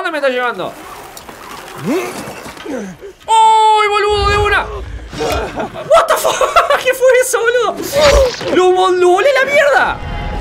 dónde me está llevando? ¡Uy, boludo, de una! What the fuck? ¿Qué fue eso, boludo? ¡Lo volé la mierda!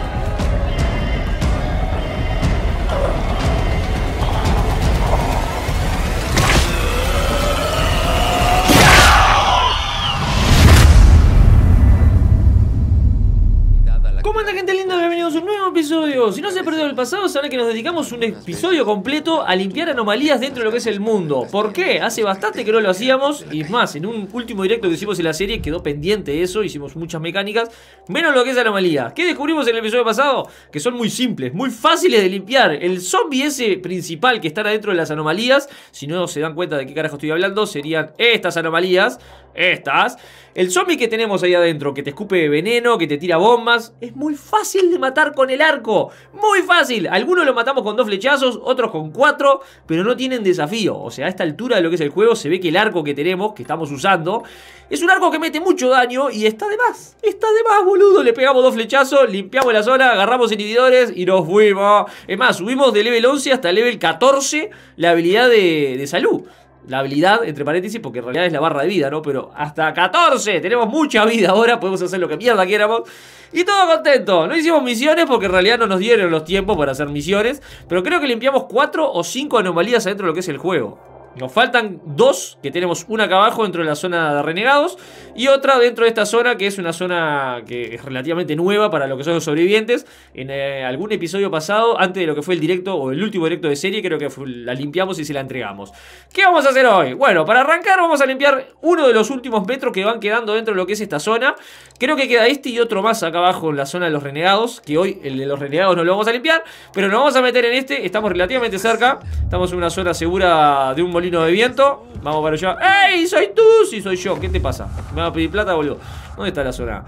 ¿Cómo anda, gente linda? Bienvenidos a un nuevo episodio. Si no se perdió el pasado, saben que nos dedicamos un episodio completo a limpiar anomalías dentro de lo que es el mundo. ¿Por qué? Hace bastante que no lo hacíamos. Y es más, en un último directo que hicimos en la serie quedó pendiente eso. Hicimos muchas mecánicas, menos lo que es anomalía. ¿Qué descubrimos en el episodio pasado? Que son muy simples, muy fáciles de limpiar. El zombie ese principal que está adentro de las anomalías, si no se dan cuenta de qué carajo estoy hablando, serían estas anomalías. Estas. El zombie que tenemos ahí adentro, que te escupe veneno, que te tira bombas, es muy fácil de matar con el arco. Muy fácil. Algunos lo matamos con 2 flechazos, otros con 4, pero no tienen desafío. O sea, a esta altura de lo que es el juego se ve que el arco que tenemos, que estamos usando, es un arco que mete mucho daño y está de más. Está de más, boludo. Le pegamos 2 flechazos, limpiamos la zona, agarramos inhibidores y nos fuimos. Es más, subimos de level 11 hasta level 14 la habilidad de salud. La habilidad, entre paréntesis, porque en realidad es la barra de vida, ¿no? Pero hasta 14, tenemos mucha vida ahora, podemos hacer lo que mierda quieramos. Y todo contento. No hicimos misiones porque en realidad no nos dieron los tiempos para hacer misiones. Pero creo que limpiamos 4 o 5 anomalías adentro de lo que es el juego. Nos faltan 2, que tenemos una acá abajo dentro de la zona de renegados y otra dentro de esta zona que es una zona que es relativamente nueva para lo que son los sobrevivientes. En algún episodio pasado, antes de lo que fue el directo o el último directo de serie, creo que la limpiamos y se la entregamos. ¿Qué vamos a hacer hoy? Bueno, para arrancar vamos a limpiar uno de los últimos metros que van quedando dentro de lo que es esta zona. Creo que queda este y otro más acá abajo en la zona de los renegados, que hoy el de los renegados no lo vamos a limpiar, pero nos vamos a meter en este. Estamos relativamente cerca, estamos en una zona segura de un molino de viento. Vamos para allá. ¡Ey! ¿Soy tú? Sí, soy yo. ¿Qué te pasa? ¿Me vas a pedir plata, boludo? ¿Dónde está la zona?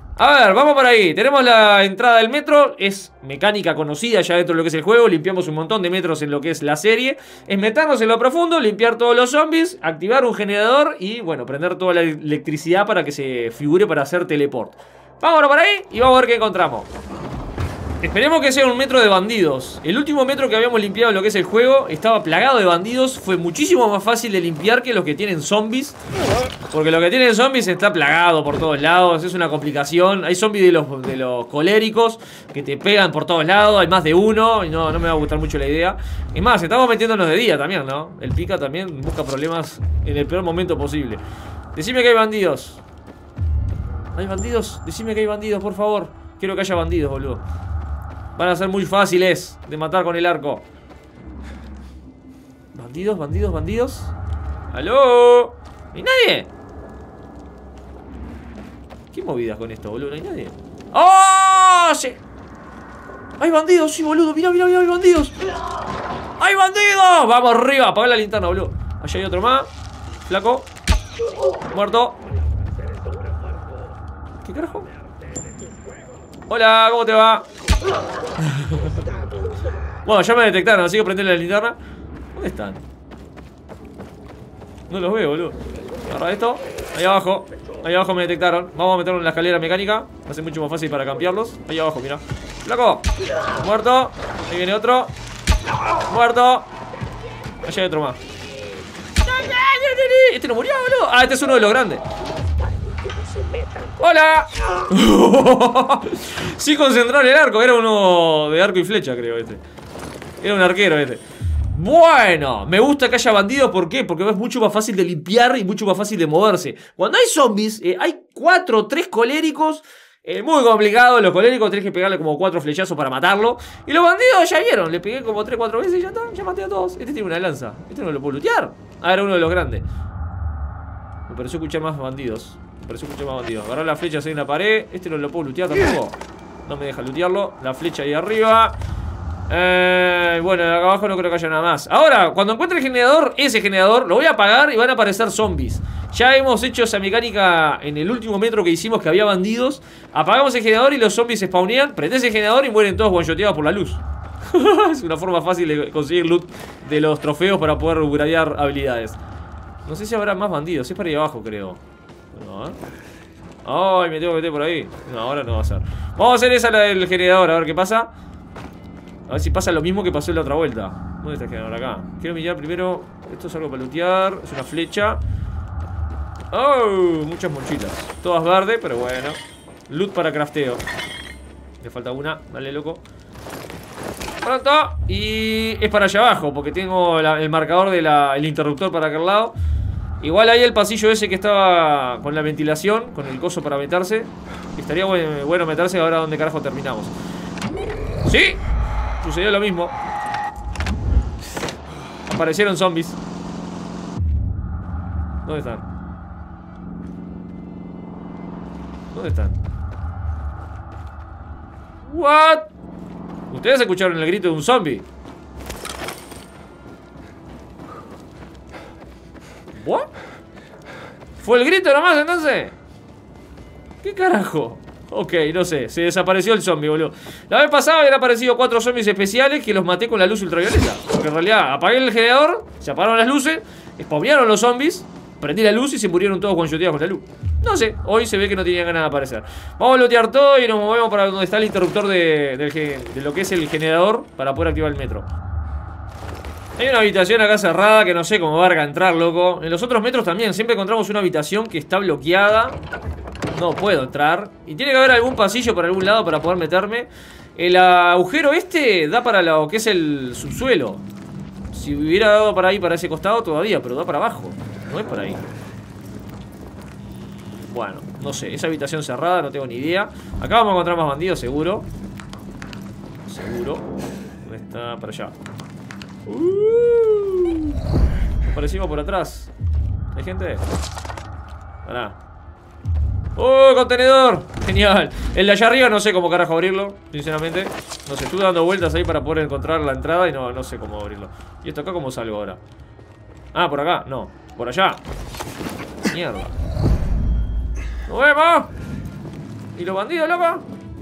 A ver, vamos por ahí. Tenemos la entrada del metro. Es mecánica conocida ya dentro de lo que es el juego. Limpiamos un montón de metros en lo que es la serie. Es meternos en lo profundo, limpiar todos los zombies, activar un generador y, bueno, prender toda la electricidad para que se figure para hacer teleport. Vámonos por ahí y vamos a ver qué encontramos. Esperemos que sea un metro de bandidos. El último metro que habíamos limpiado en lo que es el juego estaba plagado de bandidos. Fue muchísimo más fácil de limpiar que los que tienen zombies. Porque los que tienen zombies está plagado por todos lados. Es una complicación. Hay zombies de los coléricos que te pegan por todos lados. Hay más de uno y no me va a gustar mucho la idea. Es más, estamos metiéndonos de día también, ¿no? El pica también busca problemas en el peor momento posible. Decime que hay bandidos. ¿Hay bandidos? Decime que hay bandidos, por favor. Quiero que haya bandidos, boludo. Van a ser muy fáciles de matar con el arco. Bandidos, bandidos, bandidos. ¡Aló! ¿No hay nadie? ¿Qué movidas con esto, boludo? ¿No hay nadie? ¡Oh! Sí. ¡Hay bandidos! Sí, boludo. Mira, mira, mira, hay bandidos. ¡Hay bandidos! Vamos arriba. Apaga la linterna, boludo. Allá hay otro más. Flaco. Muerto. ¿Qué carajo? Hola, ¿cómo te va? Bueno, ya me detectaron, así que prendele la linterna. ¿Dónde están? No los veo, boludo. Agarra esto. Ahí abajo. Ahí abajo me detectaron. Vamos a meterlo en la escalera mecánica. Va a ser mucho más fácil para campearlos. Ahí abajo, mira. ¡Flaco! Muerto. Ahí viene otro. Muerto. Allá hay otro más. Este no murió, boludo. Ah, este es uno de los grandes. ¡Hola! Sí, concentrar el arco. Era uno de arco y flecha, creo, este. Era un arquero, este. Bueno, me gusta que haya bandidos. ¿Por qué? Porque es mucho más fácil de limpiar y mucho más fácil de moverse. Cuando hay zombies, hay 4 o 3 coléricos. Muy complicado. Los coléricos tenés que pegarle como 4 flechazos para matarlo. Y los bandidos ya vieron. Le pegué como 3 o 4 veces y ya está. Ya maté a todos. Este tiene una lanza. Este no lo puedo lootear. Ah, era uno de los grandes. Me pareció escuchar más bandidos. Agarrar la flecha ahí en la pared. Este no lo puedo lootear tampoco. No me deja lootearlo. La flecha ahí arriba. Bueno, acá abajo no creo que haya nada más. Ahora, cuando encuentre el generador, ese generador, lo voy a apagar y van a aparecer zombies. Ya hemos hecho esa mecánica en el último metro que hicimos, que había bandidos. Apagamos el generador y los zombies se spawnean. Prendés el generador y mueren todos one-shoteados por la luz. Es una forma fácil de conseguir loot de los trofeos para poder upgradear habilidades. No sé si habrá más bandidos. Es para ahí abajo, creo. No, ay, me tengo que meter por ahí. No, ahora no va a ser. Vamos a hacer esa, la del generador, a ver qué pasa. A ver si pasa lo mismo que pasó en la otra vuelta. ¿Dónde está el generador? Acá. Quiero mirar primero. Esto es algo para lootear. Es una flecha. ¡Oh! Muchas mochilas. Todas verdes, pero bueno. Loot para crafteo. Me falta una. Dale, loco. Pronto. Y es para allá abajo, porque tengo el marcador del interruptor para aquel lado. Igual ahí el pasillo ese que estaba con la ventilación, con el coso para meterse. Estaría bueno meterse ahora donde carajo terminamos. ¡Sí! Sucedió lo mismo. Aparecieron zombies. ¿Dónde están? ¿Dónde están? ¿What? Ustedes escucharon el grito de un zombie. ¿What? ¿Fue el grito nomás entonces? ¿Qué carajo? Ok, no sé, se desapareció el zombie, boludo. La vez pasada habían aparecido 4 zombies especiales que los maté con la luz ultravioleta. Porque en realidad apagué el generador, se apagaron las luces, spawnearon los zombies, prendí la luz y se murieron todos one-shoteados con la luz. No sé, hoy se ve que no tenían ganas de aparecer. Vamos a lootear todo y nos movemos para donde está el interruptor de lo que es el generador para poder activar el metro. Hay una habitación acá cerrada que no sé cómo verga entrar, loco. En los otros metros también, siempre encontramos una habitación que está bloqueada. No puedo entrar. Y tiene que haber algún pasillo por algún lado para poder meterme. El agujero este da para lo que es el subsuelo. Si hubiera dado para ahí, para ese costado todavía, pero da para abajo. No es por ahí. Bueno, no sé, esa habitación cerrada, no tengo ni idea. Acá vamos a encontrar más bandidos, seguro. Seguro. ¿Dónde está? Para allá. Aparecimos por atrás. ¿Hay gente? Pará. ¡Oh, contenedor! Genial. El de allá arriba no sé cómo carajo abrirlo, sinceramente. No sé, estuve dando vueltas ahí para poder encontrar la entrada y no sé cómo abrirlo. ¿Y esto acá cómo salgo ahora? Ah, por acá, no. Por allá. Mierda. ¡Nos vemos! ¿Y los bandidos, loco?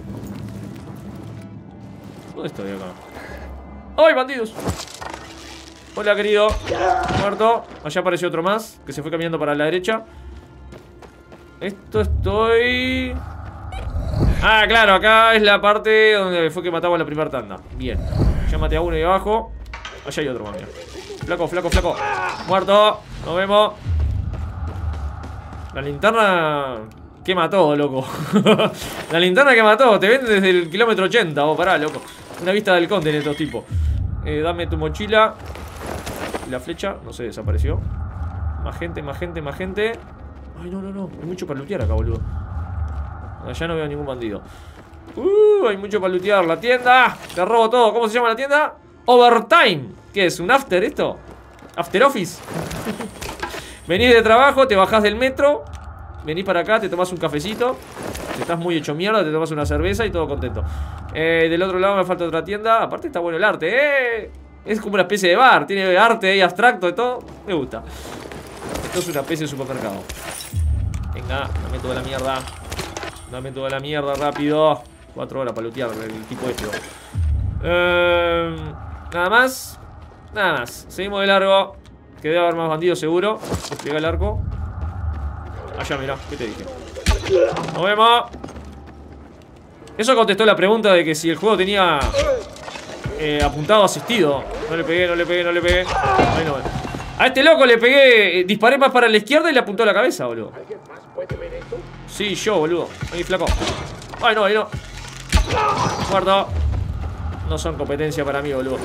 ¿Dónde estoy acá? ¡Ay, bandidos! Hola, querido. Muerto. Allá apareció otro más que se fue caminando para la derecha. Esto estoy... Ah, claro, acá es la parte donde fue que matamos la primera tanda. Bien. Ya maté a uno ahí abajo. Allá hay otro más, mira. Flaco, flaco, flaco. Muerto. Nos vemos. La linterna quema todo, loco. La linterna quema todo. Te venden desde el kilómetro 80. Vos pará, loco. Una vista del conde de estos tipos. Dame tu mochila. La flecha, no sé, desapareció. Más gente, más gente, más gente. Ay, no, no, no. Hay mucho para lootear acá, boludo. Allá no veo ningún bandido. Hay mucho para lootear. La tienda. Te robo todo. ¿Cómo se llama la tienda? Overtime. ¿Qué es? ¿Un after esto? After office. Venís de trabajo, te bajás del metro. Venís para acá, te tomás un cafecito. Si estás muy hecho mierda, te tomás una cerveza y todo contento. Del otro lado me falta otra tienda. Aparte está bueno el arte, Es como una especie de bar. Tiene arte ahí abstracto y todo. Me gusta. Esto es una especie de supermercado. Venga, dame toda la mierda. Dame toda la mierda rápido. 4 horas para lootear el tipo este. Nada más. Nada más. Seguimos de largo. Que debe haber más bandidos seguro. Despliega el arco. Allá, mirá, ¿qué te dije? Nos vemos. Eso contestó la pregunta de que si el juego tenía apuntado asistido. No le pegué, no le pegué, no le pegué. Ahí no. A este loco le pegué, disparé más para la izquierda y le apuntó a la cabeza, boludo. Sí, yo, boludo. Ahí, flaco. Ay, no, ahí no. Muerto. No son competencia para mí, boludo.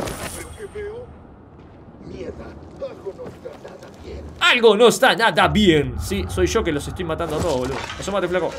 Algo no está nada bien. Sí, soy yo que los estoy matando a todos, boludo. Asómate, flaco.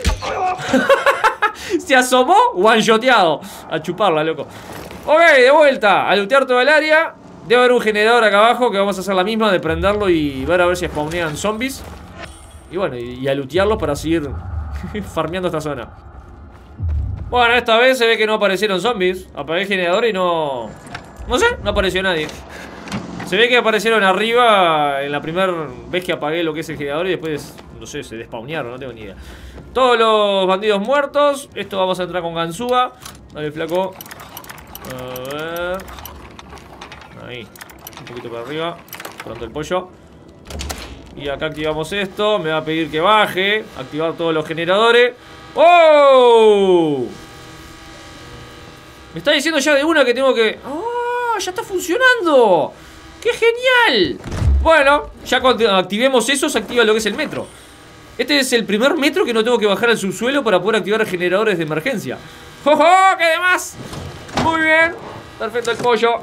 Se asomó, one-shoteado. A chuparla, loco. Ok, de vuelta. A lootear todo el área. Debe haber un generador acá abajo que vamos a hacer la misma de prenderlo y ver a ver si spawnean zombies. Y bueno, y a lootearlos para seguir farmeando esta zona. Bueno, esta vez se ve que no aparecieron zombies. Apagué el generador y no... No sé, no apareció nadie. Se ve que aparecieron arriba en la primera vez que apagué lo que es el generador y después, no sé, se despawnearon, no tengo ni idea. Todos los bandidos muertos. Esto vamos a entrar con ganzúa. Dale, flaco. A ver. Ahí. Un poquito para arriba. Pronto el pollo. Y acá activamos esto. Me va a pedir que baje. Activar todos los generadores. ¡Oh! Me está diciendo ya de una que tengo que... ¡Ah! ¡Ya está funcionando! ¡Qué genial! Bueno, ya cuando activemos eso se activa lo que es el metro. Este es el primer metro que no tengo que bajar al subsuelo para poder activar generadores de emergencia. ¡Jojo! ¡Qué demás! Muy bien. Perfecto el pollo.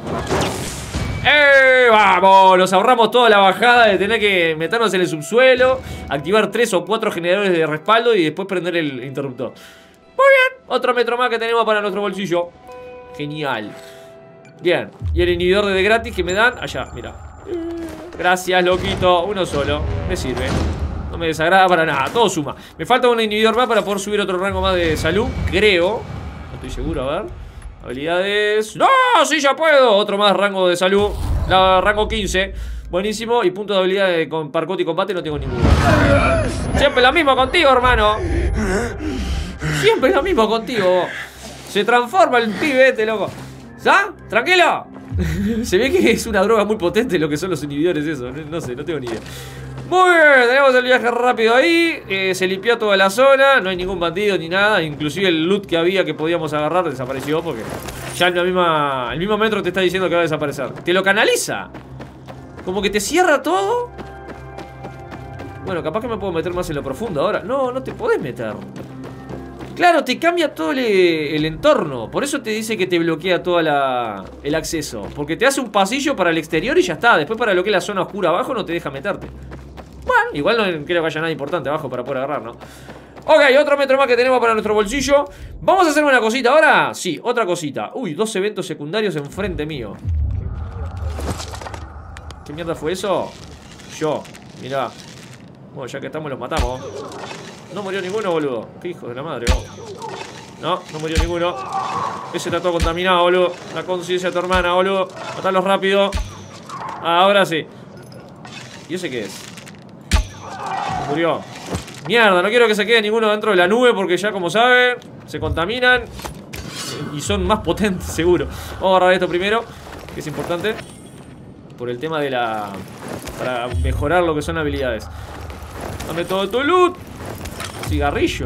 ¡Vamos! Nos ahorramos toda la bajada de tener que meternos en el subsuelo, activar 3 o 4 generadores de respaldo y después prender el interruptor. Muy bien. Otro metro más que tenemos para nuestro bolsillo. Genial. Bien. Y el inhibidor de gratis que me dan allá, mira. Gracias, loquito. Uno solo. Me sirve. No me desagrada para nada. Todo suma. Me falta un inhibidor más para poder subir otro rango más de salud. Creo. No estoy seguro, a ver. Habilidades. ¡No! ¡Sí, ya puedo! Otro más rango de salud. Rango 15. Buenísimo. Y punto de habilidad con parkour y combate no tengo ninguno. Siempre lo mismo contigo, hermano. Siempre lo mismo contigo. Se transforma el pibe este, loco. ¿Ah? ¿Tranquilo? Se ve que es una droga muy potente lo que son los inhibidores, eso. No sé, no tengo ni idea. Muy bien, tenemos el viaje rápido ahí. Se limpió toda la zona. No hay ningún bandido ni nada. Inclusive el loot que había que podíamos agarrar desapareció porque ya el mismo metro te está diciendo que va a desaparecer. Te lo canaliza. Como que te cierra todo. Bueno, capaz que me puedo meter más en lo profundo ahora. No, no te podés meter. Claro, te cambia todo el entorno. Por eso te dice que te bloquea todo el acceso. Porque te hace un pasillo para el exterior y ya está. Después para lo que es la zona oscura abajo no te deja meterte. Bueno, igual no creo que haya nada importante abajo para poder agarrar, ¿no? Ok, otro metro más que tenemos para nuestro bolsillo. ¿Vamos a hacer una cosita ahora? Sí, otra cosita. Uy, 2 eventos secundarios enfrente mío. ¿Qué mierda fue eso? Yo, mirá. Bueno, ya que estamos los matamos. No murió ninguno, boludo. Qué hijo de la madre, vos. No, no murió ninguno. Ese está todo contaminado, boludo. La conciencia de tu hermana, boludo. Matalos rápido. Ahora sí. ¿Y ese qué es? Murió. Mierda, no quiero que se quede ninguno dentro de la nube porque ya, como saben, se contaminan y son más potentes, seguro. Vamos a agarrar esto primero, que es importante. Por el tema de para mejorar lo que son habilidades. Dame todo tu loot. Cigarrillo.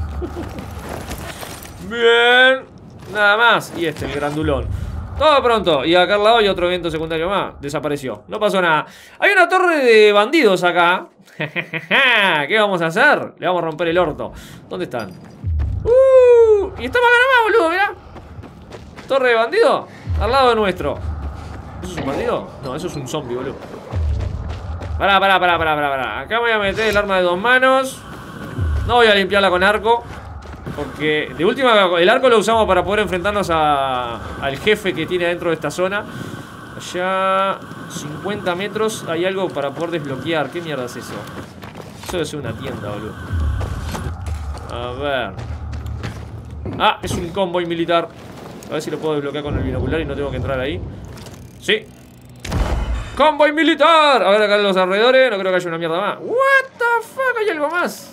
Bien. Nada más. Y el grandulón. Todo pronto. Y acá al lado hay otro evento secundario más. Desapareció. No pasó nada. Hay una torre de bandidos acá. ¿Qué vamos a hacer? Le vamos a romper el orto. ¿Dónde están? Y está más ganado, boludo, mirá. Torre de bandido. Al lado de nuestro. ¿Eso es un bandido? No, eso es un zombie, boludo. Pará. Acá voy a meter el arma de 2 manos. No voy a limpiarla con arco. Porque de última el arco lo usamos para poder enfrentarnos al jefe que tiene dentro de esta zona. Allá 50 metros hay algo para poder desbloquear. ¿Qué mierda es eso? Eso debe ser una tienda, boludo. A ver. Ah, es un convoy militar. A ver si lo puedo desbloquear con el binocular y no tengo que entrar ahí. Sí. ¡Convoy militar! A ver acá en los alrededores. No creo que haya una mierda más. What the fuck, hay algo más.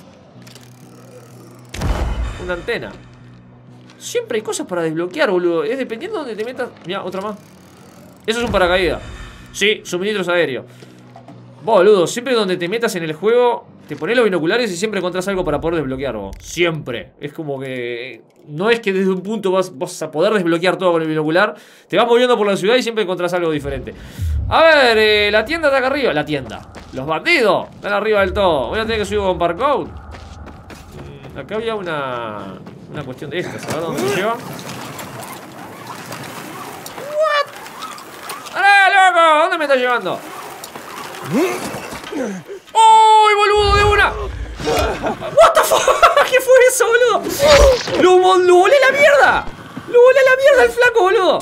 Una antena. Siempre hay cosas para desbloquear, boludo. Es dependiendo de donde te metas. Mira, otra más. Eso es un paracaídas. Sí, suministros aéreos. Boludo, siempre donde te metas en el juego, te pones los binoculares y siempre encontrás algo para poder desbloquear, vos. Siempre. Es como que... No es que desde un punto vas a poder desbloquear todo con el binocular. Te vas moviendo por la ciudad y siempre encontrás algo diferente. A ver, la tienda está acá arriba. La tienda. Los bandidos están arriba del todo. Voy a tener que subir con parkour. Acá había una cuestión de estas. A ver dónde se lleva. ¿What? ¡Ah, loco! ¿Dónde me está llevando? ¡Oh, boludo, de una! ¿What the fuck? ¿Qué fue eso, boludo? ¡Lo volé la mierda! ¡Lo volé la mierda el flaco, boludo!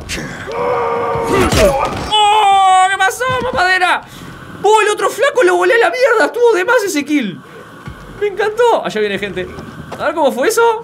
¡Oh! ¿Qué pasó, mamadera? ¡Oh, el otro flaco lo volé a la mierda! Estuvo de más ese kill. Me encantó. Allá viene gente. A ver cómo fue eso.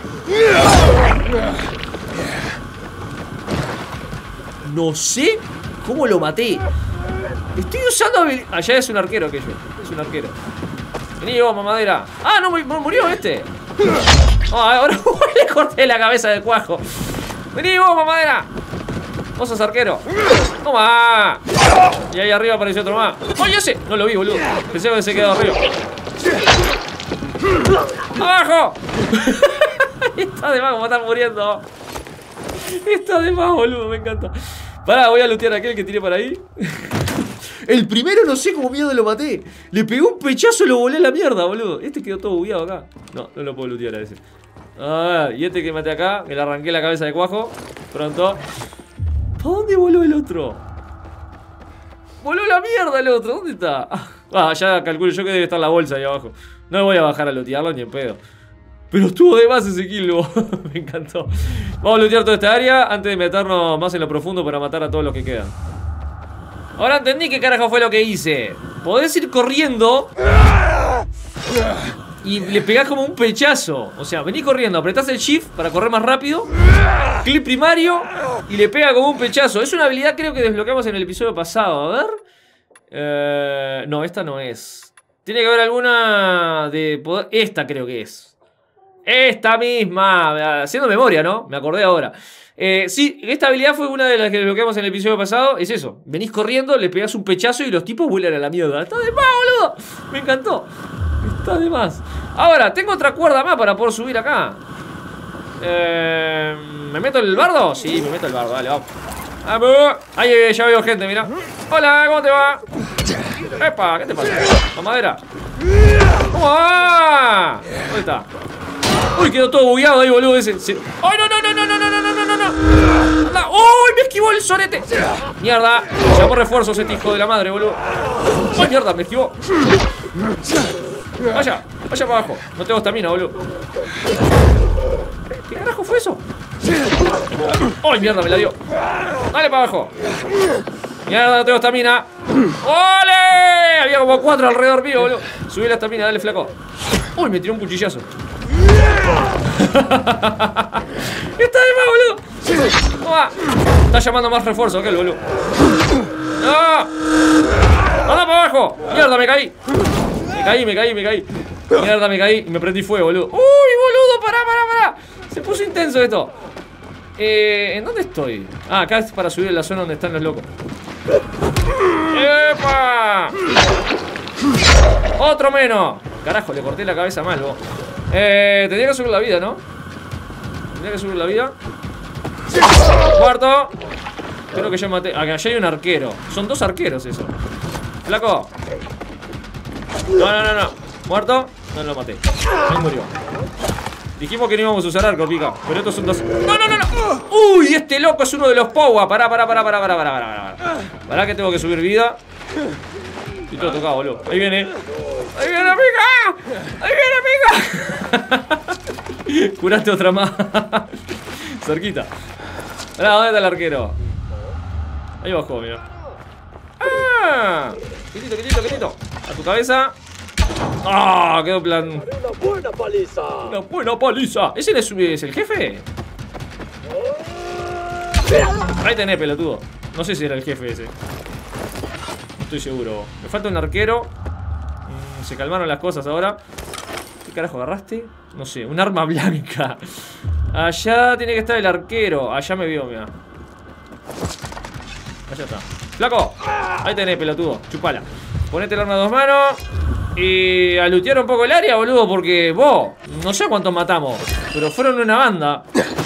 No sé cómo lo maté. Estoy usando allá es un arquero aquello. Es un arquero. Vení vos, mamadera. Ah, no murió este. Oh, ahora le corté la cabeza del cuajo. Vení vos, mamadera. Vos sos arquero. Toma. Y ahí arriba apareció otro más. ¡Oh, ya sé! No lo vi, boludo. Pensé que se quedó arriba. ¡Abajo! Está de más como están muriendo. Está de más, boludo, me encanta. Pará, voy a lootear a aquel que tiré para ahí. El primero no sé cómo mierda lo maté. Le pegué un pechazo y lo volé a la mierda, boludo. Este quedó todo bugueado acá. No, no lo puedo lootear a ese. A ver, y este que maté acá, que le arranqué la cabeza de cuajo. Pronto. ¿Para dónde voló el otro? Voló la mierda el otro, ¿dónde está? Ah, ya calculo yo que debe estar la bolsa ahí abajo. No me voy a bajar a lootearlo ni en pedo. Pero estuvo de más ese kill, me encantó. Vamos a lootear toda esta área antes de meternos más en lo profundo para matar a todos los que quedan. Ahora entendí qué carajo fue lo que hice. Podés ir corriendo y le pegás como un pechazo. O sea, venís corriendo, apretás el shift para correr más rápido, clic primario y le pega como un pechazo. Es una habilidad creo que desbloqueamos en el episodio pasado. A ver. No, esta no es. Tiene que haber alguna de poder. Esta creo que es. Esta misma. Haciendo memoria, ¿no? Me acordé ahora. Sí, esta habilidad fue una de las que desbloqueamos en el episodio pasado. Es eso. Venís corriendo, le pegás un pechazo y los tipos vuelan a la mierda. Está de más, boludo. Me encantó. Está de más. Ahora, tengo otra cuerda más para poder subir acá. ¿Me meto el bardo? Sí, me meto el bardo. Dale, vamos. Ahí ya veo gente, mira. Hola, ¿cómo te va? Epa, ¿qué te pasa? ¿Con madera? ¿Cómo va? ¿Dónde está? Uy, quedó todo bugueado ahí, boludo ese. ¡Ay, no, no, no, no, no, no, no, no, no, no! ¡Uy, me esquivó el sorete! ¡Mierda! Llamó refuerzos este hijo de la madre, boludo. ¡Ay, mierda, me esquivó! Vaya, vaya para abajo. No tengo estamina, boludo. ¿Qué carajo fue eso? ¡Ay, mierda, me la dio! Dale para abajo. Mierda, no tengo estamina. ¡Ole! Había como 4 alrededor mío, boludo. Subí la estamina, dale, flaco. ¡Uy, me tiró un cuchillazo! Está de más, boludo. ¿Cómo va? Está llamando más refuerzo aquel, boludo. ¡No! ¡Anda para abajo! ¡Mierda, me caí! Me caí. Mierda, me caí y me prendí fuego, boludo. ¡Uy, boludo! ¡Pará! Se puso intenso esto. ¿En dónde estoy? Ah, acá es para subir a la zona donde están los locos. ¡Epa! ¡Otro menos! Carajo, le corté la cabeza mal, vos. Tendría que subir la vida, ¿no? Cuarto. Creo que ya maté. Acá allá hay un arquero. Son 2 arqueros eso. Flaco. No. Muerto. No lo maté. Ahí murió. Dijimos que no íbamos a usar arco, pica. Pero estos son 2. No. Uy, este loco es uno de los Powa. Pará. Pará que tengo que subir vida. Estoy todo tocado, boludo. Ahí viene, pica. Curaste otra más. Cerquita. Pará, ¿dónde está el arquero? Ahí bajó, mira. ¡Ah! Quietito. A tu cabeza. ¡Ah! Quedó plan. Una buena paliza. ¿Ese es el jefe? Ahí tenés, pelotudo. No sé si era el jefe ese. No estoy seguro. Me falta un arquero. Se calmaron las cosas ahora. ¿Qué carajo agarraste? No sé, un arma blanca. Allá tiene que estar el arquero. Allá me vio, mira. Allá está. ¡Flaco! Ahí tenés, pelotudo. Chupala. Ponete el arma a 2 manos. Y a lootear un poco el área, boludo. Porque vos, no sé cuántos matamos, pero fueron una banda.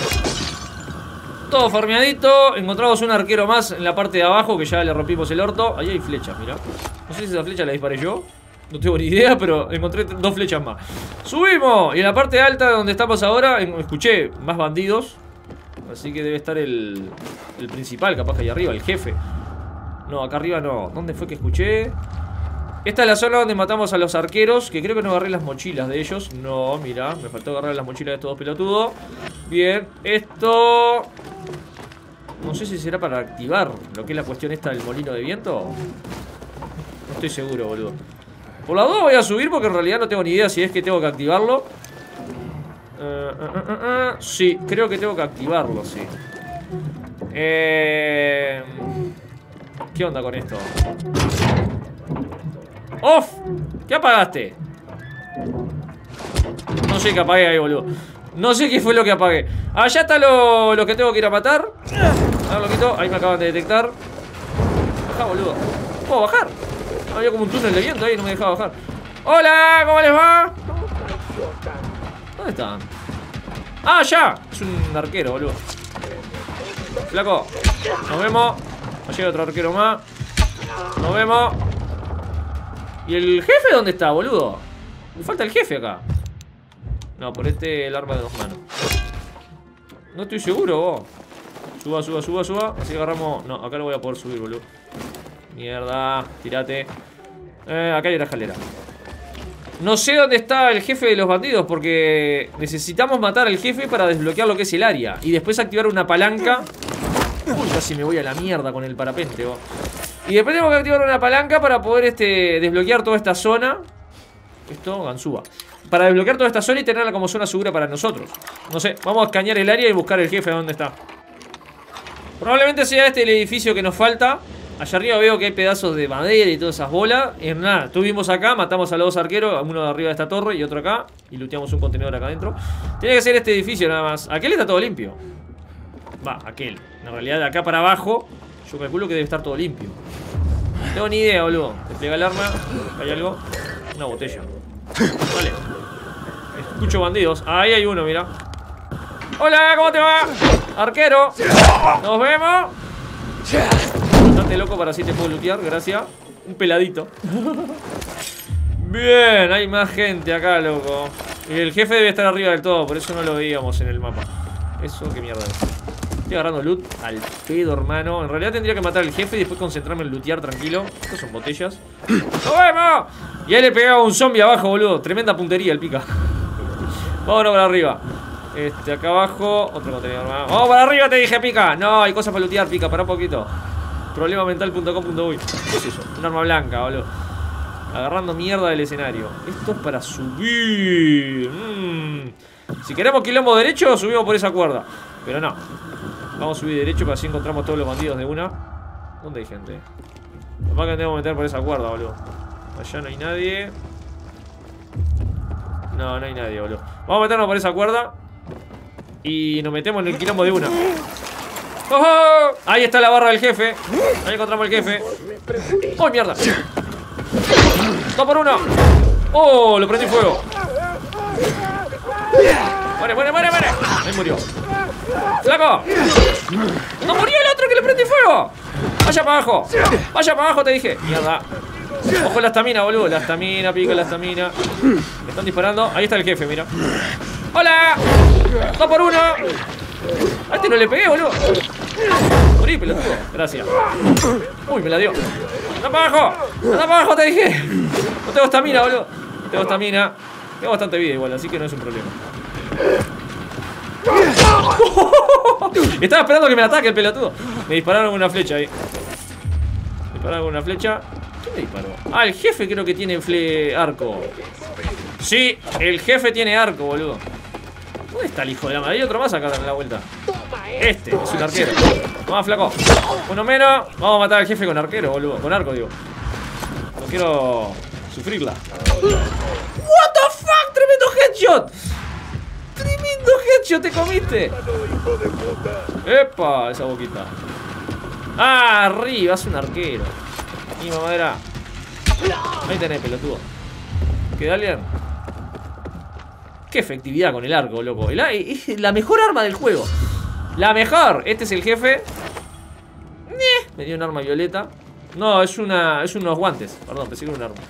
Todo farmeadito. Encontramos un arquero más en la parte de abajo, que ya le rompimos el orto. Ahí hay flechas, mirá. No sé si esa flecha la disparé yo. No tengo ni idea, pero encontré 2 flechas más. ¡Subimos! Y en la parte alta donde estamos ahora escuché más bandidos. Así que debe estar el principal, capaz que ahí arriba, el jefe. No, acá arriba no. ¿Dónde fue que escuché? Esta es la zona donde matamos a los arqueros, que creo que no agarré las mochilas de ellos. No, mira, me faltó agarrar las mochilas de estos 2 pelotudos. Bien, esto... No sé si será para activar lo que es la cuestión esta del molino de viento. No estoy seguro, boludo. Por la 2 voy a subir porque en realidad no tengo ni idea si es que tengo que activarlo. Sí, creo que tengo que activarlo, sí. ¿Qué onda con esto? ¡Off! ¿Qué apagaste? No sé qué apagué ahí, boludo. No sé qué fue lo que apagué. Allá está lo que tengo que ir a matar. A ver, loquito. Ahí me acaban de detectar. Baja, boludo. ¿Puedo bajar? Había como un túnel de viento ahí, no me dejaba bajar. ¡Hola! ¿Cómo les va? ¿Dónde están? ¡Ah, ya! Es un arquero, boludo. Flaco. Nos vemos. No llega otro arquero más. Nos vemos. ¿Y el jefe dónde está, boludo? Me falta el jefe acá. No, por el arma de 2 manos. No estoy seguro, vos. Suba. Así agarramos... No, acá no voy a poder subir, boludo. Mierda, tirate. Acá hay una escalera. No sé dónde está el jefe de los bandidos, porque necesitamos matar al jefe para desbloquear lo que es el área. Y después activar una palanca. Uy, casi me voy a la mierda con el parapente, vos. Y después tengo que activar una palanca para poder desbloquear toda esta zona. Esto, ganzúa. Para desbloquear toda esta zona y tenerla como zona segura para nosotros. No sé, vamos a escanear el área y buscar el jefe dónde está. Probablemente sea este el edificio que nos falta. Allá arriba veo que hay pedazos de madera y todas esas bolas. Y nada, estuvimos acá, matamos a los 2 arqueros, uno de arriba de esta torre y otro acá. Y looteamos un contenedor acá adentro. Tiene que ser este edificio nada más. Aquel está todo limpio. Va, aquel. En realidad de acá para abajo yo calculo que debe estar todo limpio. No tengo ni idea, boludo. Desplega el arma. ¿Hay algo? Una botella. Vale. Escucho bandidos. Ahí hay uno, mira. Hola, ¿cómo te va? Arquero. Nos vemos. Bastante loco para así te puedo lootear, gracias. Un peladito. Bien, hay más gente acá, loco. Y el jefe debe estar arriba del todo, por eso no lo veíamos en el mapa. Eso, qué mierda es. Estoy agarrando loot al pedo, hermano. En realidad tendría que matar al jefe y después concentrarme en lootear tranquilo. Estos son botellas. ¡Nos vemos! Y ahí le pegaba un zombie abajo, boludo. Tremenda puntería el pica. Vámonos para arriba. Acá abajo, otro contenedor más. ¡Vamos para arriba, te dije, pica! No, hay cosas para lootear, pica, para un poquito. Problemamental.com.uy. ¿Qué es eso? Un arma blanca, boludo. Agarrando mierda del escenario. Esto es para subir. Si queremos quilombo derecho, subimos por esa cuerda. Pero no. Vamos a subir derecho para así encontramos todos los bandidos de una. ¿Dónde hay gente? Capaz que tenemos que meter por esa cuerda, boludo. Allá no hay nadie. No, no hay nadie, boludo. Vamos a meternos por esa cuerda. Y nos metemos en el quilombo de una. ¡Oh! Ahí está la barra del jefe. Ahí encontramos el jefe. ¡Oh, mierda! 2 por 1. ¡Oh! Lo prendí fuego. ¡Muere! Ahí murió. ¡Flaco! ¡No murió el otro que le prendí fuego! ¡Vaya para abajo! ¡Vaya para abajo, te dije! ¡Mierda! Ojo la estamina, boludo. La estamina, pica la estamina. Me están disparando. Ahí está el jefe, mira. ¡Hola! 2 por 1. A este no le pegué, boludo. Morí, pelotudo. Gracias. Uy, me la dio. ¡Anda para abajo! ¡Anda para abajo, te dije! No tengo estamina, boludo. No tengo estamina. Tengo bastante vida igual, así que no es un problema. Estaba esperando que me ataque el pelotudo. Me dispararon con una flecha ahí. Me dispararon con una flecha. ¿Quién me disparó? Ah, el jefe creo que tiene arco. Sí, el jefe tiene arco, boludo. ¿Dónde está el hijo de la madre? Hay otro más acá en la vuelta. Este es un arquero. Vamos, flaco. Uno menos. Vamos a matar al jefe con arquero, boludo. Con arco, digo. No quiero sufrirla. What the fuck, tremendo headshot. Tremendo headshot te comiste. Epa, esa boquita. Ah, arriba, es un arquero. Y mamadera. Ahí tenés, pelotudo. ¿Queda alguien? Qué efectividad con el arco, loco. Es la mejor arma del juego. La mejor. Este es el jefe. Me dio un arma violeta. No, es unos guantes. Perdón, pensé que era un arma.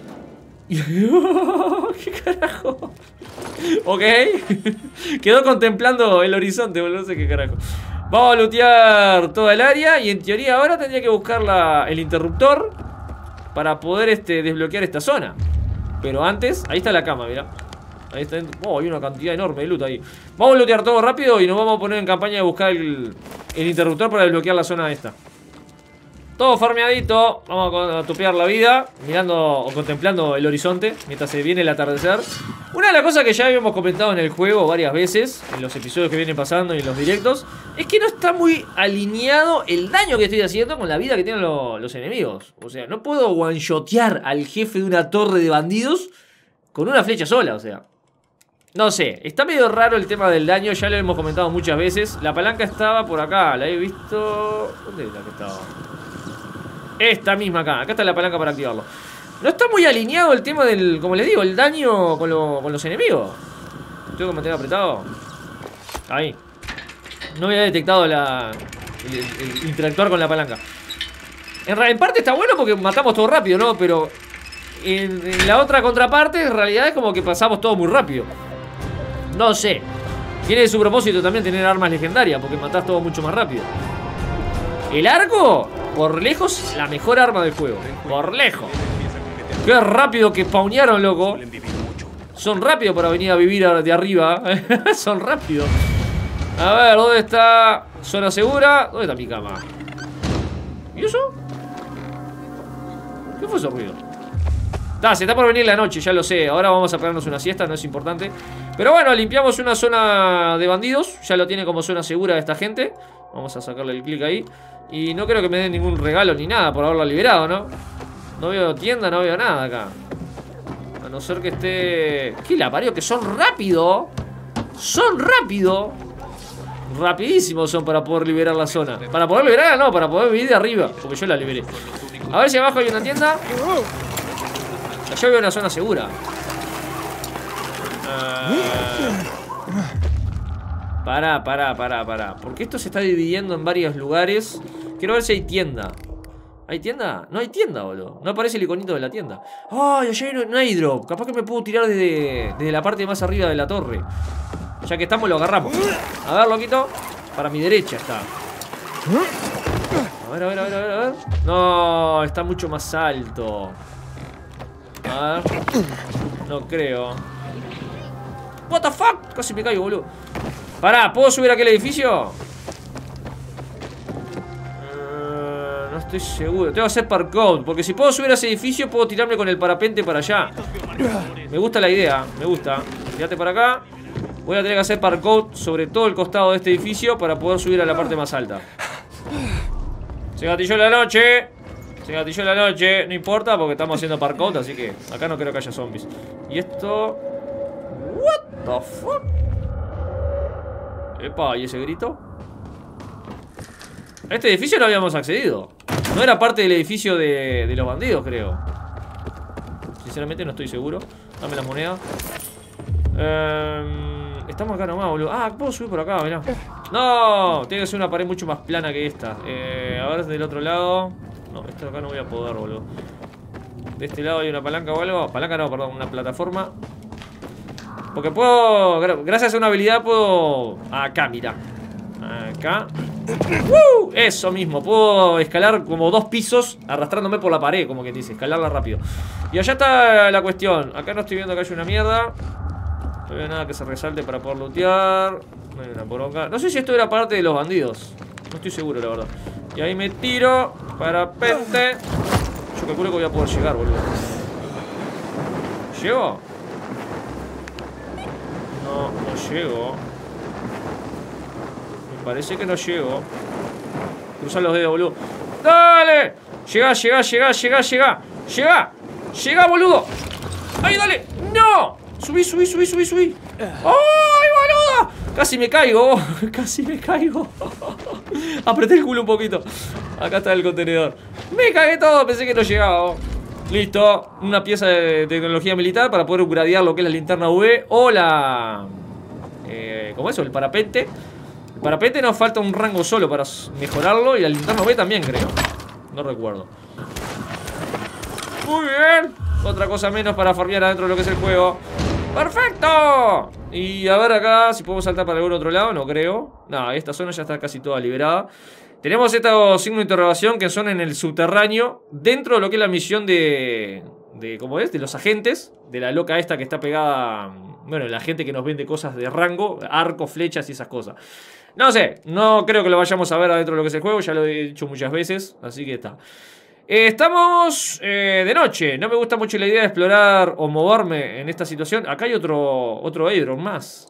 ¿Qué carajo? Ok. Quedó contemplando el horizonte, boludo. No sé qué carajo. Vamos a lootear toda el área. Y en teoría ahora tendría que buscar el interruptor para poder desbloquear esta zona. Pero antes, ahí está la cama, mirá. Ahí está. Oh, hay una cantidad enorme de loot ahí. Vamos a lootear todo rápido y nos vamos a poner en campaña de buscar el interruptor para desbloquear la zona esta. Todo farmeadito. Vamos a tupear la vida, mirando o contemplando el horizonte mientras se viene el atardecer. Una de las cosas que ya habíamos comentado en el juego varias veces, en los episodios que vienen pasando y en los directos, es que no está muy alineado el daño que estoy haciendo con la vida que tienen los enemigos. O sea, no puedo one-shotear al jefe de una torre de bandidos con una flecha sola, o sea. No sé, está medio raro el tema del daño, ya lo hemos comentado muchas veces. La palanca estaba por acá, la he visto... ¿Dónde es la que estaba? Esta misma acá, acá está la palanca para activarlo. No está muy alineado el tema del, como les digo, el daño con los enemigos. Tengo que mantener apretado. Ahí. No había detectado el interactuar con la palanca. En parte está bueno porque matamos todo rápido, ¿no? Pero en la otra contraparte, en realidad es como que pasamos todo muy rápido. No sé. Tiene su propósito también tener armas legendarias, porque matás todo mucho más rápido. El arco, por lejos, la mejor arma del juego. Por lejos. Qué rápido que spawnearon, loco. Son rápidos para venir a vivir de arriba. Son rápidos. A ver, ¿dónde está zona segura? ¿Dónde está mi cama? ¿Y eso? ¿Qué fue ese ruido? Se está por venir la noche, ya lo sé. Ahora vamos a pegarnos una siesta, no es importante. Pero bueno, limpiamos una zona de bandidos. Ya lo tiene como zona segura esta gente. Vamos a sacarle el clic ahí. Y no creo que me den ningún regalo ni nada por haberlo liberado, ¿no? No veo tienda, no veo nada acá. A no ser que esté... ¿Qué la parió? Que son rápido. Son rápido. Rapidísimos son para poder liberar la zona. Para poder liberarla no, para poder vivir de arriba. Porque yo la liberé. A ver si abajo hay una tienda. Yo veo una zona segura. Pará. Porque esto se está dividiendo en varios lugares. Quiero ver si hay tienda. ¿Hay tienda? No hay tienda, boludo. No aparece el iconito de la tienda. ¡Ay! Allá hay un airdrop. Capaz que me puedo tirar desde la parte más arriba de la torre. Ya que estamos, lo agarramos. A ver, loquito. Para mi derecha está. A ver. No, está mucho más alto. A ver. No creo. What the fuck? Casi me caigo, boludo. Pará, ¿puedo subir a aquel edificio? No estoy seguro. Tengo que hacer parkour. Porque si puedo subir a ese edificio, puedo tirarme con el parapente para allá. Me gusta la idea. Me gusta. Tírate para acá. Voy a tener que hacer parkour sobre todo el costado de este edificio para poder subir a la parte más alta. Se gatilló la noche. Se gatilló la noche. No importa porque estamos haciendo parkour, así que acá no creo que haya zombies. Y esto... What the fuck? Epa, ¿y ese grito? A este edificio no habíamos accedido. No era parte del edificio de los bandidos, creo. Sinceramente no estoy seguro. Dame la moneda. Estamos acá nomás, boludo. Ah, puedo subir por acá, mirá. No, tiene que ser una pared mucho más plana que esta. A ver, del otro lado. No, esto acá no voy a poder, boludo. De este lado hay una palanca o algo. Palanca no, perdón, una plataforma. Porque puedo, gracias a una habilidad puedo... Acá, mirá. Acá. Eso mismo, puedo escalar como 2 pisos arrastrándome por la pared, como que dice, escalarla rápido. Y allá está la cuestión. Acá no estoy viendo que haya una mierda. No veo nada que se resalte para poder lootear. No hay una poronga. No sé si esto era parte de los bandidos. No estoy seguro, la verdad. Y ahí me tiro. Parapente. Yo calculo que voy a poder llegar, boludo. ¿Llego? No llego. Me parece que no llego. Cruzar los dedos, boludo. ¡Dale! Llega. Llega, boludo. ¡Ay, dale! ¡No! Subí. ¡Ay, boludo! Casi me caigo. Apreté el culo un poquito. Acá está el contenedor. Me cagué todo, pensé que no llegaba. Listo. Una pieza de tecnología militar para poder upgradear lo que es la linterna UV o la... ¿cómo es eso? El parapente. El parapente nos falta un rango solo para mejorarlo. Y la linterna UV también, creo. No recuerdo. Muy bien. Otra cosa menos para farmear adentro de lo que es el juego. ¡Perfecto! Y a ver acá si podemos saltar para algún otro lado. No creo. No, esta zona ya está casi toda liberada. Tenemos estos signos de interrogación que son en el subterráneo. Dentro de lo que es la misión de ¿cómo es? De los agentes. De la loca esta que está pegada. Bueno, la gente que nos vende cosas de rango. Arcos, flechas y esas cosas. No sé, no creo que lo vayamos a ver adentro de lo que es el juego. Ya lo he dicho muchas veces. Así que está. Estamos de noche. No me gusta mucho la idea de explorar o moverme en esta situación. Acá hay otro airdrop más.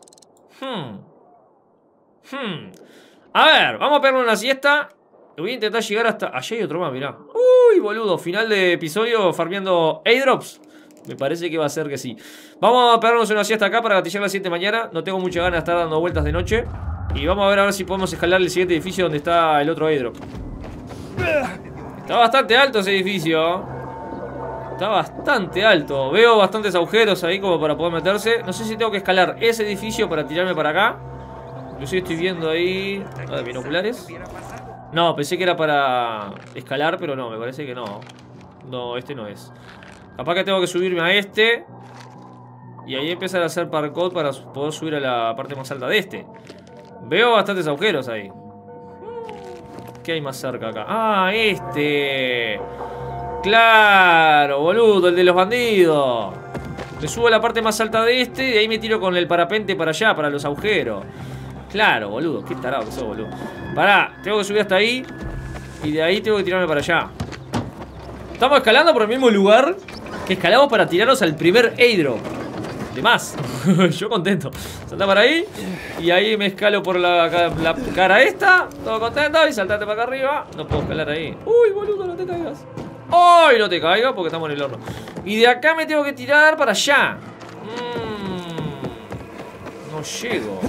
A ver, vamos a pegarle una siesta. Voy a intentar llegar hasta... Allá hay otro más, mirá. Uy, boludo, final de episodio farmeando airdrops. Me parece que va a ser que sí. Vamos a pegarnos una siesta acá para gatillar las 7 de mañana. No tengo mucha ganas de estar dando vueltas de noche. Y vamos a ver si podemos escalar el siguiente edificio donde está el otro airdrop. Está bastante alto ese edificio. Está bastante alto. Veo bastantes agujeros ahí como para poder meterse. No sé si tengo que escalar ese edificio para tirarme para acá. Inclusive estoy viendo ahí... binoculares. No, pensé que era para escalar, pero no, me parece que no. No, este no es. Capaz que tengo que subirme a este. Y ahí empezar a hacer parkour para poder subir a la parte más alta de este. Veo bastantes agujeros ahí. ¿Qué hay más cerca acá? ¡Ah, este! ¡Claro, boludo! El de los bandidos. Me subo a la parte más alta de este y de ahí me tiro con el parapente para allá, para los agujeros. Claro, boludo. Qué tarado que sos, boludo. Pará, tengo que subir hasta ahí. Y de ahí tengo que tirarme para allá. Estamos escalando por el mismo lugar que escalamos para tirarnos al primer airdrop. De más. Yo contento. Salta para ahí. Y ahí me escalo por la cara esta. Todo contento. Y saltate para acá arriba. No puedo escalar ahí. Uy, boludo, no te caigas. ¡Ay, no te caigas! Porque estamos en el horno. Y de acá me tengo que tirar para allá. No llego.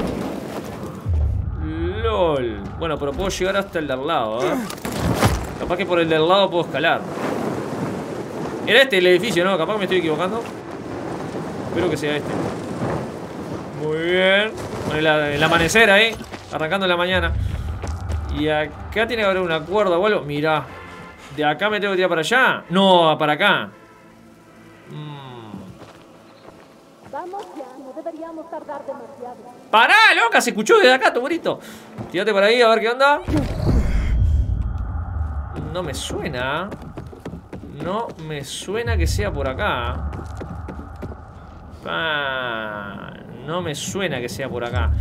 LOL. Bueno, pero puedo llegar hasta el del lado, ¿eh? Capaz que por el del lado puedo escalar. Era este el edificio, ¿no? Capaz que me estoy equivocando. Espero que sea este. Muy bien. Con el amanecer ahí. Arrancando la mañana. Y acá tiene que haber una cuerda o algo. Mirá. ¿De acá me tengo que tirar para allá? No, para acá. Vamos ya, no deberíamos tardar demasiado. ¡Pará, loca! Se escuchó desde acá, tu bonito. Tírate para ahí a ver qué onda. No me suena. No me suena que sea por acá. No me suena que sea por acá.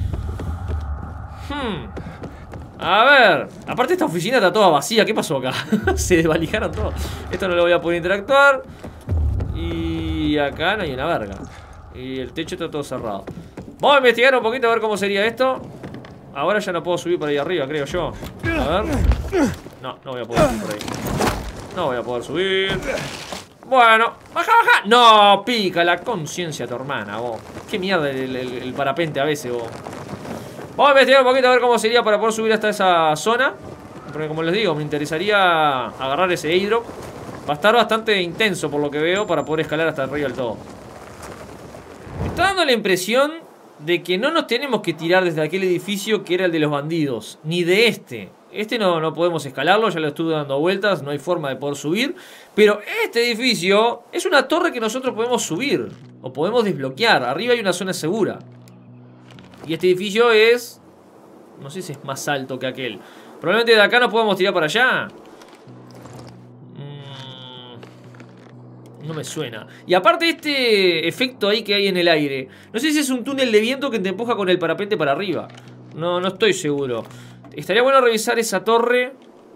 A ver. Aparte esta oficina está toda vacía. ¿Qué pasó acá? Se desvalijaron todo. Esto no lo voy a poder interactuar. Y acá no hay una verga. Y el techo está todo cerrado. Vamos a investigar un poquito a ver cómo sería esto. Ahora ya no puedo subir por ahí arriba, creo yo. A ver. No voy a poder subir por ahí. No voy a poder subir. Bueno, baja, baja. No, pica la conciencia tu hermana, vos. Qué mierda el parapente a veces, vos. Vamos a investigar un poquito a ver cómo sería para poder subir hasta esa zona. Porque como les digo, me interesaría agarrar ese airdrop. Va a estar bastante intenso por lo que veo para poder escalar hasta arriba del todo. Me está dando la impresión de que no nos tenemos que tirar desde aquel edificio que era el de los bandidos. Ni de este. Este no podemos escalarlo, ya lo estuve dando vueltas, no hay forma de poder subir. Pero este edificio es una torre que nosotros podemos subir. O podemos desbloquear, arriba hay una zona segura. Y este edificio es... no sé si es más alto que aquel. Probablemente de acá nos podemos tirar para allá. No me suena. Y aparte este efecto ahí que hay en el aire, no sé si es un túnel de viento que te empuja con el parapente para arriba. No estoy seguro. Estaría bueno revisar esa torre.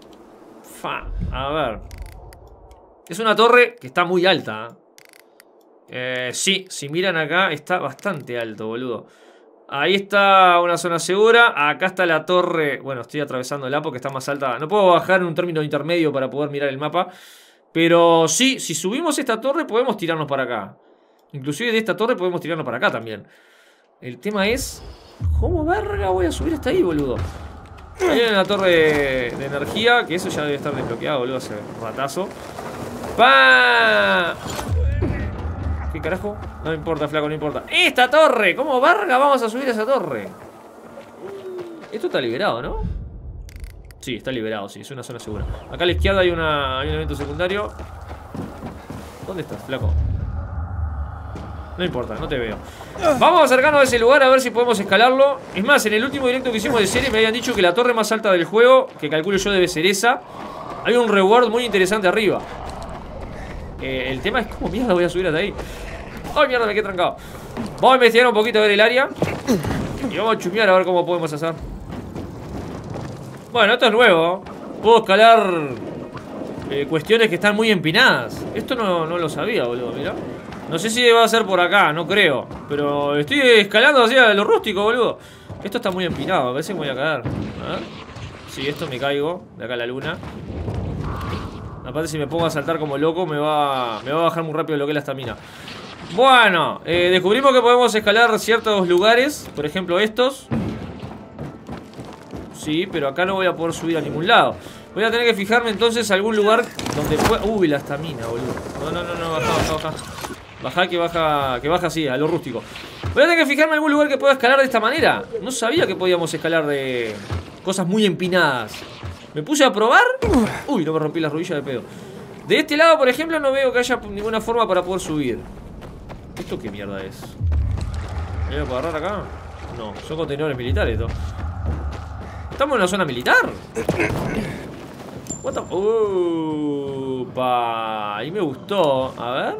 A ver. Es una torre que está muy alta. Sí, si miran acá está bastante alto, boludo. Ahí está una zona segura. Acá está la torre. Bueno, estoy atravesándola porque está más alta. No puedo bajar en un término intermedio para poder mirar el mapa. Pero sí, si subimos esta torre podemos tirarnos para acá. Inclusive de esta torre podemos tirarnos para acá también. El tema es... ¿cómo verga voy a subir hasta ahí, boludo? Ahí hay una torre de energía, que eso ya debe estar desbloqueado, boludo, hace ratazo. ¡Pah! ¿Qué carajo? No importa, flaco, no importa. ¡Esta torre! ¿Cómo verga vamos a subir a esa torre? Esto está liberado, ¿no? Sí, está liberado, sí, es una zona segura. Acá a la izquierda hay un evento secundario. ¿Dónde estás, flaco? No importa, no te veo. Vamos a acercarnos a ese lugar a ver si podemos escalarlo. Es más, en el último directo que hicimos de serie me habían dicho que la torre más alta del juego, que calculo yo debe ser esa, hay un reward muy interesante arriba. El tema es cómo mierda voy a subir hasta ahí. ¡Ay, mierda, me quedé trancado! Vamos a investigar un poquito a ver el área. Y vamos a chumear a ver cómo podemos hacer. Bueno, esto es nuevo. Puedo escalar cuestiones que están muy empinadas. Esto no lo sabía, boludo, mirá. No sé si va a ser por acá, no creo. Pero estoy escalando hacia lo rústico, boludo. Esto está muy empinado, me parece que me voy a caer. A ver. Sí, esto me caigo. De acá a la luna. Aparte si me pongo a saltar como loco me va a bajar muy rápido lo que es la estamina. Bueno, descubrimos que podemos escalar ciertos lugares. Por ejemplo estos. Sí, pero acá no voy a poder subir a ningún lado. Voy a tener que fijarme entonces algún lugar donde pueda... Uy, la estamina, boludo. No, baja. Baja, que baja así, a lo rústico. Voy a tener que fijarme en algún lugar que pueda escalar de esta manera. No sabía que podíamos escalar de cosas muy empinadas. Me puse a probar. Uy, no me rompí la rodilla de pedo. De este lado, por ejemplo, no veo que haya ninguna forma para poder subir. ¿Esto qué mierda es? ¿Me voy a agarrar acá? No, son contenedores militares esto. ¿Estamos en una zona militar? What the... Upa. Ahí me gustó. A ver.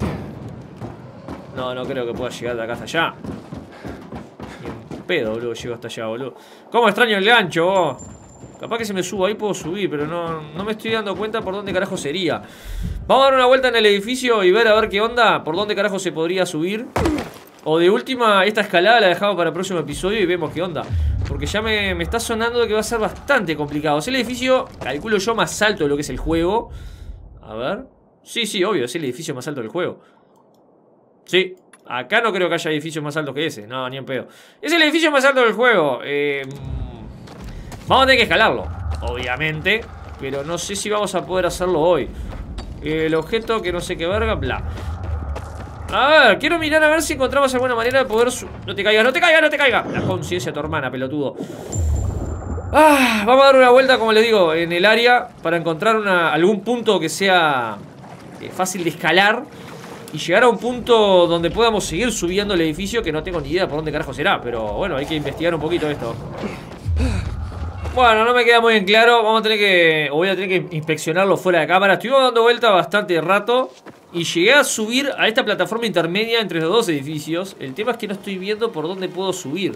No, no creo que pueda llegar de acá hasta allá. Ni un pedo, boludo, llego hasta allá, boludo. ¿Cómo extraño el gancho, vos? Capaz que si me subo ahí puedo subir, pero no me estoy dando cuenta por dónde carajo sería. Vamos a dar una vuelta en el edificio y ver a ver qué onda. Por dónde carajo se podría subir. O de última, esta escalada la dejamos para el próximo episodio y vemos qué onda. Porque ya me está sonando de que va a ser bastante complicado. Es el edificio, calculo yo, más alto de lo que es el juego. A ver. Sí, sí, obvio, es el edificio más alto del juego. Sí, acá no creo que haya edificios más altos que ese. No, ni en pedo. Es el edificio más alto del juego. Vamos a tener que escalarlo, obviamente. Pero no sé si vamos a poder hacerlo hoy. El objeto que no sé qué verga, bla. A ver, quiero mirar a ver si encontramos alguna manera de poder... No te caigas, no te caigas, no te caigas. La conciencia de tu hermana, pelotudo. Vamos a dar una vuelta, como les digo, en el área para encontrar algún punto que sea fácil de escalar y llegar a un punto donde podamos seguir subiendo el edificio, que no tengo ni idea por dónde carajo será. Pero bueno, hay que investigar un poquito esto. Bueno, no me queda muy en claro. Vamos a tener que... O voy a tener que inspeccionarlo fuera de cámara. Estuvimos dando vuelta bastante rato y llegué a subir a esta plataforma intermedia entre los dos edificios. El tema es que no estoy viendo por dónde puedo subir.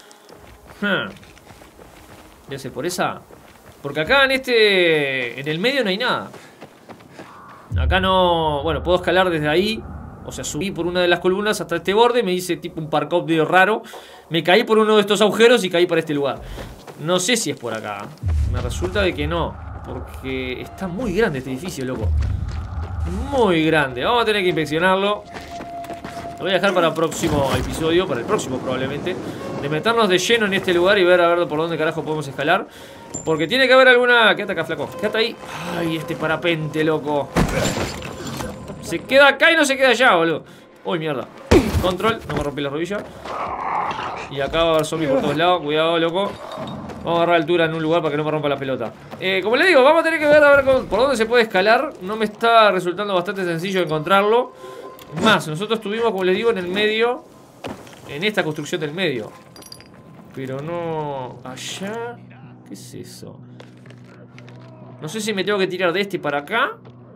Debe ser por esa. Porque acá en el medio no hay nada. Acá no... Bueno, puedo escalar desde ahí. O sea, subí por una de las columnas hasta este borde. Me hice tipo un parkour medio raro. Me caí por uno de estos agujeros y caí para este lugar. No sé si es por acá. Me resulta de que no. Porque está muy grande este edificio, loco. Muy grande. Vamos a tener que inspeccionarlo. Lo voy a dejar para el próximo episodio. Para el próximo probablemente. De meternos de lleno en este lugar y ver a ver por dónde carajo podemos escalar. Porque tiene que haber alguna... Quédate acá, flaco. Quédate ahí. Ay, este parapente, loco. Se queda acá y no se queda allá, boludo. Uy, mierda. Control. No me rompí la rodilla. Y acá va a haber zombies por todos lados. Cuidado, loco. Vamos a agarrar altura en un lugar para que no me rompa la pelota. Como les digo, vamos a tener que ver a ver por dónde se puede escalar. No me está resultando bastante sencillo encontrarlo. Más, nosotros estuvimos, como les digo, en el medio. En esta construcción del medio. Pero no... Allá... ¿Qué es eso? No sé si me tengo que tirar de este para acá.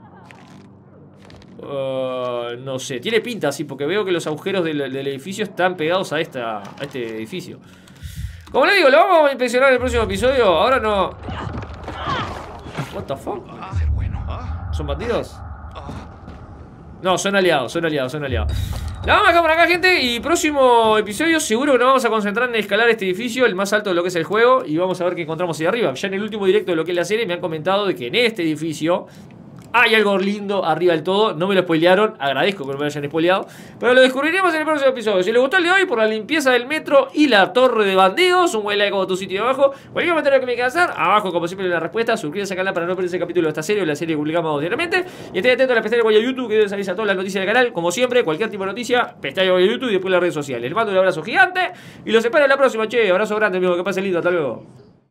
No sé, tiene pinta así, porque veo que los agujeros del edificio están pegados a este edificio. Como les digo, lo vamos a inspeccionar en el próximo episodio. Ahora no... What the fuck? ¿Son bandidos? No, son aliados, son aliados, son aliados. La vamos a dejar por acá, gente. Y próximo episodio seguro que nos vamos a concentrar en escalar este edificio, el más alto de lo que es el juego. Y vamos a ver qué encontramos ahí arriba. Ya en el último directo de lo que es la serie me han comentado de que en este edificio hay algo lindo arriba del todo. No me lo spoilearon, agradezco que no me lo hayan spoileado, pero lo descubriremos en el próximo episodio. Si les gustó el de hoy, por la limpieza del metro y la torre de bandidos, un buen like como tu sitio de abajo. Cualquier comentario que me quieran hacer, abajo como siempre la respuesta. Suscríbanse al canal para no perderse el capítulo de esta serie o la serie que publicamos diariamente. Y estén atentos a la pestaña de YouTube, que les avisa todas las noticias del canal. Como siempre, cualquier tipo de noticia, pestaña de YouTube y después las redes sociales. Les mando un abrazo gigante y los espero en la próxima, che. Abrazo grande, amigo, que pase lindo, hasta luego.